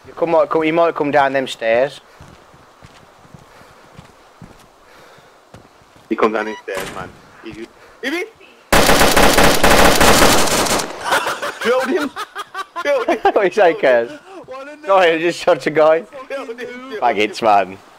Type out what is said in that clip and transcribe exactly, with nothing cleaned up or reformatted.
You come, might come, you might come down them stairs. He come down these stairs, man. He, he, killed him. Killed him. What you say, Kaz? Go ahead, just shot a guy. Killed him. Faggots, man.